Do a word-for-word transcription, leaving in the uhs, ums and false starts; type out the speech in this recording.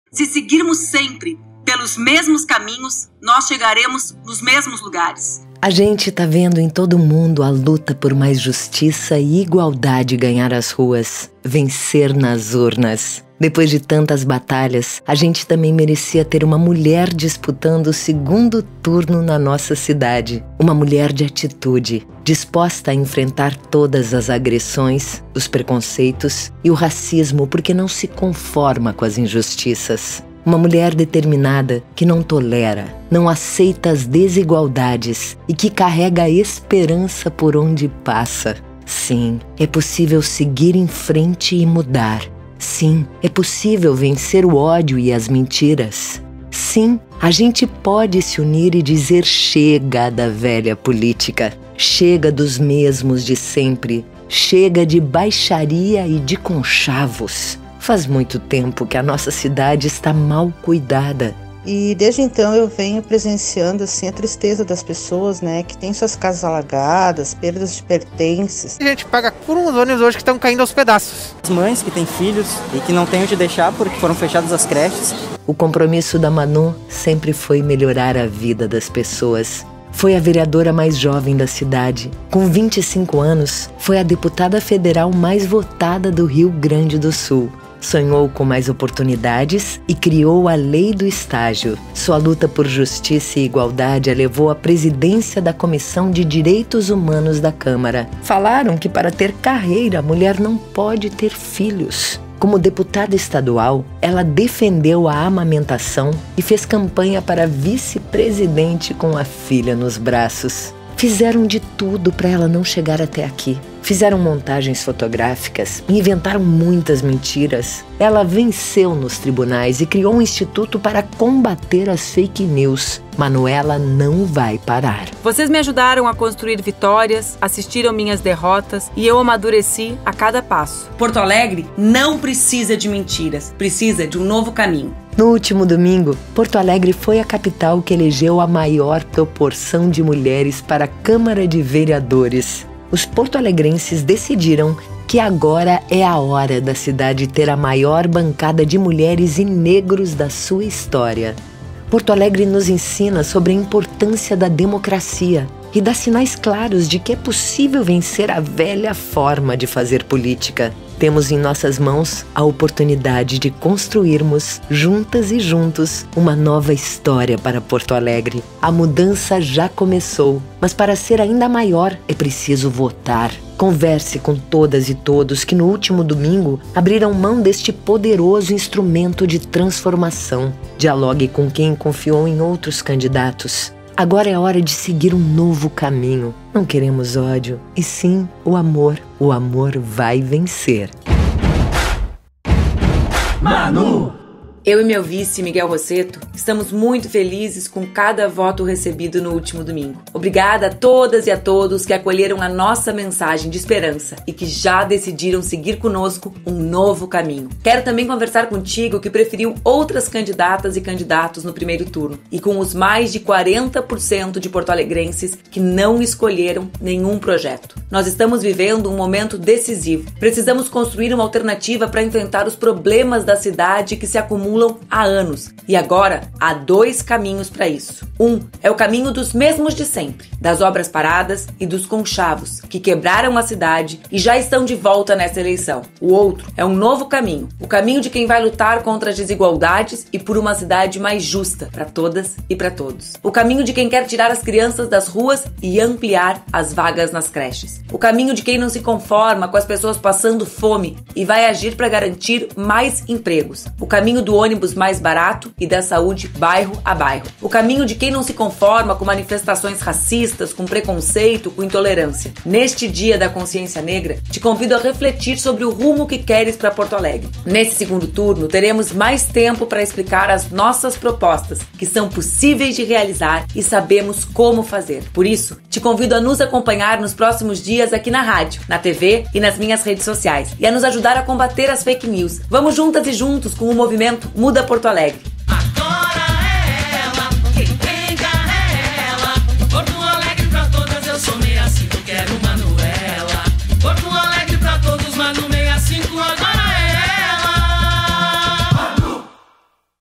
Se seguirmos sempre pelos mesmos caminhos, nós chegaremos nos mesmos lugares. A gente tá vendo em todo mundo a luta por mais justiça e igualdade ganhar as ruas, vencer nas urnas. Depois de tantas batalhas, a gente também merecia ter uma mulher disputando o segundo turno na nossa cidade. Uma mulher de atitude, disposta a enfrentar todas as agressões, os preconceitos e o racismo porque não se conforma com as injustiças. Uma mulher determinada que não tolera, não aceita as desigualdades e que carrega a esperança por onde passa. Sim, é possível seguir em frente e mudar. Sim, é possível vencer o ódio e as mentiras. Sim, a gente pode se unir e dizer chega da velha política. Chega dos mesmos de sempre. Chega de baixaria e de conchavos. Faz muito tempo que a nossa cidade está mal cuidada. E desde então eu venho presenciando assim a tristeza das pessoas, né, que tem suas casas alagadas, perdas de pertences. A gente paga por uns ônibus hoje que estão caindo aos pedaços. As mães que têm filhos e que não têm onde deixar porque foram fechadas as creches. O compromisso da Manu sempre foi melhorar a vida das pessoas. Foi a vereadora mais jovem da cidade. Com vinte e cinco anos, foi a deputada federal mais votada do Rio Grande do Sul. Sonhou com mais oportunidades e criou a Lei do Estágio. Sua luta por justiça e igualdade a levou à presidência da Comissão de Direitos Humanos da Câmara. Falaram que para ter carreira, a mulher não pode ter filhos. Como deputada estadual, ela defendeu a amamentação e fez campanha para vice-presidente com a filha nos braços. Fizeram de tudo para ela não chegar até aqui. Fizeram montagens fotográficas, inventaram muitas mentiras. Ela venceu nos tribunais e criou um instituto para combater as fake news. Manuela não vai parar. Vocês me ajudaram a construir vitórias, assistiram minhas derrotas e eu amadureci a cada passo. Porto Alegre não precisa de mentiras, precisa de um novo caminho. No último domingo, Porto Alegre foi a capital que elegeu a maior proporção de mulheres para a Câmara de Vereadores. Os porto-alegrenses decidiram que agora é a hora da cidade ter a maior bancada de mulheres e negros da sua história. Porto Alegre nos ensina sobre a importância da democracia e dá sinais claros de que é possível vencer a velha forma de fazer política. Temos em nossas mãos a oportunidade de construirmos, juntas e juntos, uma nova história para Porto Alegre. A mudança já começou, mas para ser ainda maior é preciso votar. Converse com todas e todos que no último domingo abriram mão deste poderoso instrumento de transformação. Dialogue com quem confiou em outros candidatos. Agora é hora de seguir um novo caminho. Não queremos ódio, e sim o amor. O amor vai vencer. Manu! Eu e meu vice, Miguel Rosseto, estamos muito felizes com cada voto recebido no último domingo. Obrigada a todas e a todos que acolheram a nossa mensagem de esperança e que já decidiram seguir conosco um novo caminho. Quero também conversar contigo que preferiu outras candidatas e candidatos no primeiro turno e com os mais de quarenta por cento de porto-alegrenses que não escolheram nenhum projeto. Nós estamos vivendo um momento decisivo. Precisamos construir uma alternativa para enfrentar os problemas da cidade que se acumulam há anos. E agora há dois caminhos para isso. Um é o caminho dos mesmos de sempre, das obras paradas e dos conchavos, que quebraram a cidade e já estão de volta nessa eleição. O outro é um novo caminho, o caminho de quem vai lutar contra as desigualdades e por uma cidade mais justa para todas e para todos. O caminho de quem quer tirar as crianças das ruas e ampliar as vagas nas creches. O caminho de quem não se conforma com as pessoas passando fome e vai agir para garantir mais empregos. O caminho do ônibus mais barato e da saúde bairro a bairro. O caminho de quem não se conforma com manifestações racistas, com preconceito, com intolerância. Neste Dia da Consciência Negra, te convido a refletir sobre o rumo que queres para Porto Alegre. Nesse segundo turno, teremos mais tempo para explicar as nossas propostas, que são possíveis de realizar e sabemos como fazer. Por isso, te convido a nos acompanhar nos próximos dias aqui na rádio, na T V e nas minhas redes sociais, e a nos ajudar a combater as fake news. Vamos juntas e juntos com o movimento Muda Porto Alegre.